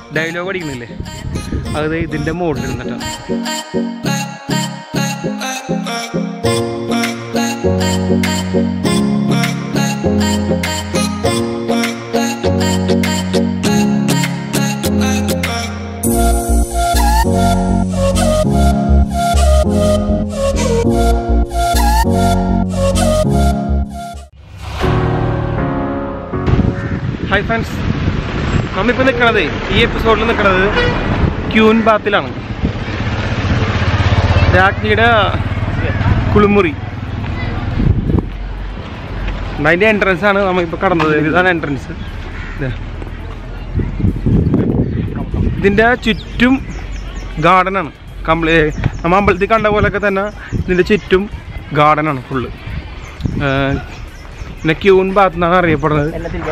Dialogue അടിക്കുന്നില്ലേ, അത് ഇതിൻ്റെ മോഡിൽ ഇരുന്നിട്ടാണ്. ഹായ് ഫ്രണ്ട്സ്, നമ്മളിപ്പോൾ നിൽക്കണത് ഈ എപ്പിസോഡിൽ നിൽക്കുന്നത് ക്യൂൻ ബാത്തിലാണ്. രാജ്ഞിയുടെ കുളിമുറി, അതിൻ്റെ എൻട്രൻസ് ആണ് നമ്മളിപ്പോൾ കടന്നത്. ഇതാണ് എൻട്രൻസ്. ഇതിൻ്റെ ചുറ്റും ഗാർഡനാണ്. നമ്മൾ അമ്പലത്തിൽ കണ്ട പോലെയൊക്കെ തന്നെ ഇതിൻ്റെ ചുറ്റും ഗാർഡനാണ് ഫുള്ള്. പിന്നെ ക്യൂൻ ബാത്ത് എന്നാണ് അറിയപ്പെടുന്നത്.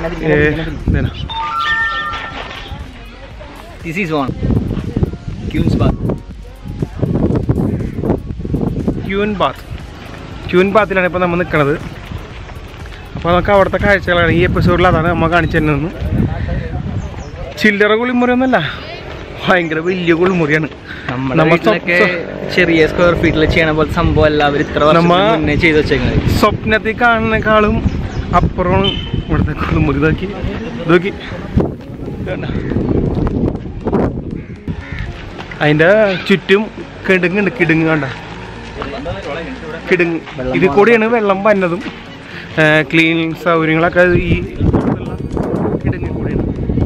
ക്യൂൻ ബാത്തിലാണ് ഇപ്പോൾ നമ്മൾ നിൽക്കുന്നത്. അപ്പോൾ നമുക്ക് അവിടുത്തെ കാഴ്ചകളാണ് ഈ എപ്പിസോഡിൽ, അതാണ് നമ്മൾ കാണിച്ചു തരുന്നത്. ചില്ലറ കുളിമുറി ഒന്നുമല്ല, ഭയങ്കര വലിയ കുളിമുറിയാണ്. ചെറിയ സ്ക്വയർ ഫീറ്റിൽ ചെയ്യണ പോലെ സംഭവം അല്ല അവർ ഇത്ര മുന്നേ ചെയ്ത് വെച്ചേക്കുന്നത്. സ്വപ്നത്തിൽ കാണുന്നേക്കാളും അപ്പുറമാണ് ഇവിടുത്തെ കുളിമുറി. നോക്കി അതിൻ്റെ ചുറ്റും കിടുങ്ങ് കണ്ട കിടുങ്ങ്. ഇതിൽ കൂടിയാണ് വെള്ളം വന്നതും ക്ലീൻ സൗകര്യങ്ങളൊക്കെ ഈ കിടുങ്ങിൽ കൂടിയാണ്.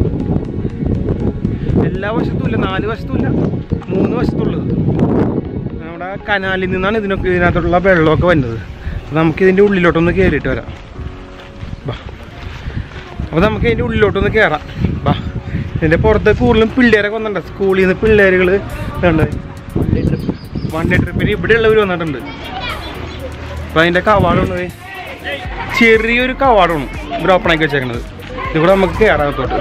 എല്ലാ വശത്തും ഇല്ല, 4 വശത്തും ഇല്ല, 3 വശത്തുള്ളത്. നമ്മുടെ കനാലിൽ നിന്നാണ് ഇതിനകത്തുള്ള വെള്ളമൊക്കെ വന്നത്. നമുക്കിതിൻ്റെ ഉള്ളിലോട്ടൊന്ന് കയറിയിട്ട് വരാം. ബാ, അപ്പോൾ നമുക്ക് ഇതിൻ്റെ ഉള്ളിലോട്ടൊന്ന് കയറാം. ബാ, ഇതിൻ്റെ പുറത്ത് കൂടുതലും പിള്ളേരൊക്കെ വന്നിട്ടുണ്ട്. സ്കൂളിൽ നിന്ന് പിള്ളേരുകൾ ഉണ്ട്. 1 ഡേ ട്രിപ്പിന് ഇവിടെ ഉള്ളവർ വന്നിട്ടുണ്ട്. അപ്പോൾ അതിൻ്റെ കവാടമാണ്, ചെറിയൊരു കവാടമാണ് ഇവിടെ ഓപ്പണാക്കി വെച്ചേക്കണത്. ഇതിവിടെ നമുക്ക് കയറാകത്തോട്ട്.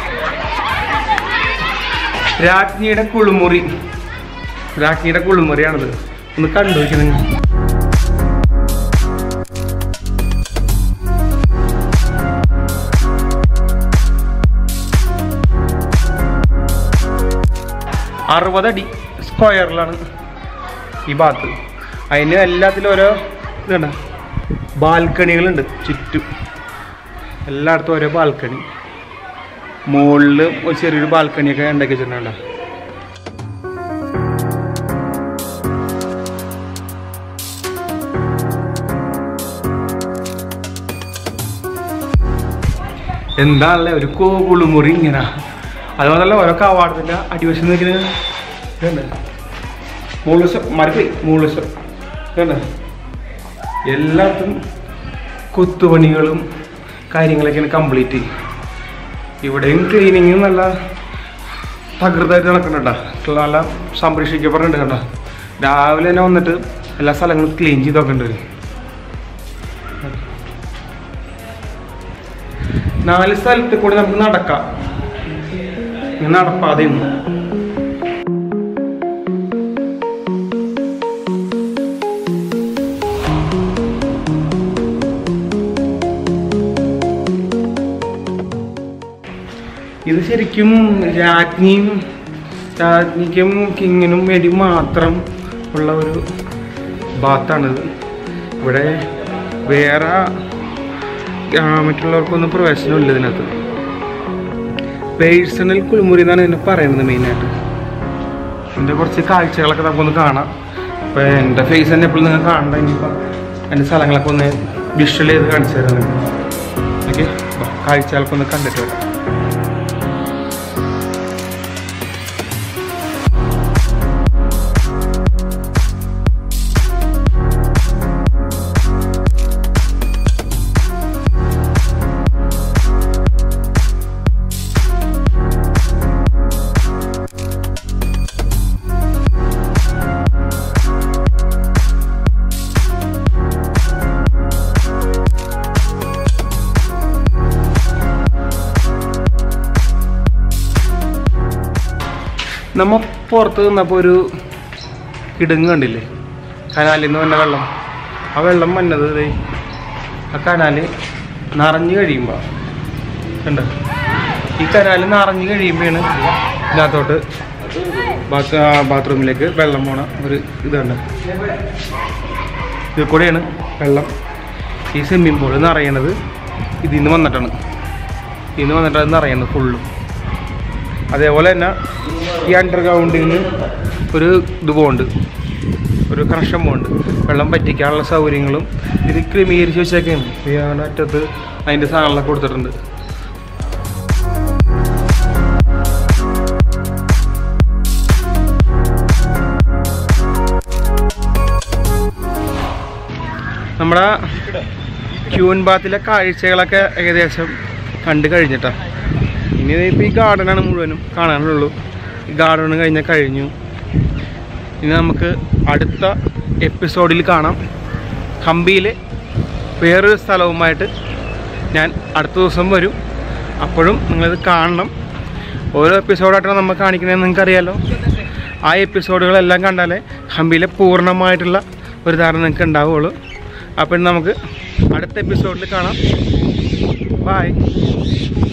രാജ്ഞിയുടെ കുളിമുറിയാണിത്. ഒന്ന് കണ്ടു വയ്ക്കുന്നത്. അടി സ്ക്വയറിലാണ് ഈ ബാത്ത്. അതിന് എല്ലാത്തിലും ഓരോ ഇതുണ്ട്, ബാൽക്കണികളുണ്ട് ചുറ്റും. എല്ലായിടത്തും ഓരോ ബാൽക്കണി. മുകളിൽ ഒരു ചെറിയൊരു ബാൽക്കണിയൊക്കെ ഉണ്ടാക്കി വെച്ചിട്ടുണ്ട്. എന്താണല്ലേ ഒരു കുളിമുറി ഇങ്ങനെ. അതുപോലല്ല ഓരോ കവാടത്തിൻ്റെ അടിവശം നിൽക്കുന്നത് ഇതുണ്ട്. മൂളുവശം ഇതുണ്ട്. എല്ലായിടത്തും കൊത്തുപണികളും കാര്യങ്ങളൊക്കെയാണ് കംപ്ലീറ്റ്. ഇവിടെയും ക്ലീനിങ് നല്ല തകൃതായിട്ട് നടക്കുന്നുണ്ടോ, നല്ല സംരക്ഷിക്കപ്പെടുന്നുണ്ട് കണ്ടോ. രാവിലെ തന്നെ വന്നിട്ട് എല്ലാ സ്ഥലങ്ങളും ക്ലീൻ ചെയ്ത് നോക്കേണ്ടി. 4 സ്ഥലത്ത് കൂടി നമുക്ക് നടക്കാം. നടപ്പാതെയും ഇത് ശരിക്കും രാജ്ഞിക്കും കിങ്ങിനും വേണ്ടി മാത്രം ഉള്ള ഒരു ബാത്താണിത്. ഇവിടെ വേറെ മറ്റുള്ളവർക്കൊന്നും പ്രവേശനമില്ല ഇതിനകത്ത്. പേഴ്സണൽ കുളിമുറി എന്നാണ് ഇതിനെ പറയുന്നത് മെയിനായിട്ട്. ഇതിൻ്റെ കുറച്ച് കാഴ്ചകളൊക്കെ നമുക്കൊന്ന് കാണാം. ഇപ്പോൾ എൻ്റെ ഫേസ് തന്നെ എപ്പോഴും നിങ്ങൾ കാണണ്ട. ഇനിയിപ്പോൾ എൻ്റെ സ്ഥലങ്ങളൊക്കെ ഒന്ന് വിഷ്വൽ ചെയ്ത് കാണിച്ചു തരാം. ഓക്കെ, കാഴ്ചകളൊക്കെ ഒന്ന് കണ്ടിട്ട് വരാം. നമ്മൾ പുറത്ത് നിന്നപ്പോൾ ഒരു കിടങ്ങ് കണ്ടില്ലേ, കനാലിൽ നിന്ന് വന്ന വെള്ളം. ആ വെള്ളം വന്നത് ആ കനാല് നിറഞ്ഞു കഴിയുമ്പോൾ ഉണ്ട് ഈ കനാലിൽ നിറഞ്ഞു കഴിയുമ്പോഴാണ് ഇതിനകത്തോട്ട് ബാത്റൂമിലേക്ക് വെള്ളം പോണ ഒരു ഇതുണ്ട്. ഇതിൽ കൂടെയാണ് വെള്ളം ഈ സ്വിമ്മിംഗ് പൂൾ നിറയണത്. ഇതിൽ നിന്ന് വന്നിട്ടാണ് അത് നിറയണത് ഫുള്ളും. അതേപോലെ തന്നെ ഈ അണ്ടർഗ്രൗണ്ടിൽ നിന്ന് ഒരു ഇത് പോകുന്നുണ്ട്, ഒരു കണക്ഷൻ പോകുന്നുണ്ട്. വെള്ളം പറ്റിക്കാനുള്ള സൗകര്യങ്ങളും ഇത് ക്രമീകരിച്ച് വെച്ചൊക്കെയാണ്. ഈ അറ്റത്ത് അതിൻ്റെ സാധനങ്ങളൊക്കെ കൊടുത്തിട്ടുണ്ട്. നമ്മുടെ ക്യൂൻ ബാത്തിലെ കാഴ്ചകളൊക്കെ ഏകദേശം കണ്ടു കഴിഞ്ഞിട്ടാണ്. ഇനി ഇപ്പോൾ ഈ ഗാർഡനാണ് മുഴുവനും കാണാനുള്ളൂ. ഈ ഗാർഡൻ കഴിഞ്ഞു. ഇനി നമുക്ക് അടുത്ത എപ്പിസോഡിൽ കാണാം. ഹംപിയിലെ വേറൊരു സ്ഥലവുമായിട്ട് ഞാൻ അടുത്ത ദിവസം വരും. അപ്പോഴും നിങ്ങളിത് കാണണം. ഓരോ എപ്പിസോഡായിട്ടാണ് നമ്മൾ കാണിക്കണമെന്ന് നിങ്ങൾക്കറിയാലോ. ആ എപ്പിസോഡുകളെല്ലാം കണ്ടാലേ ഹംപിയിലെ പൂർണ്ണമായിട്ടുള്ള ഒരു ധാരണ നിങ്ങൾക്ക് ഉണ്ടാവുകയുള്ളൂ. അപ്പോൾ നമുക്ക് അടുത്ത എപ്പിസോഡിൽ കാണാം. ബൈ.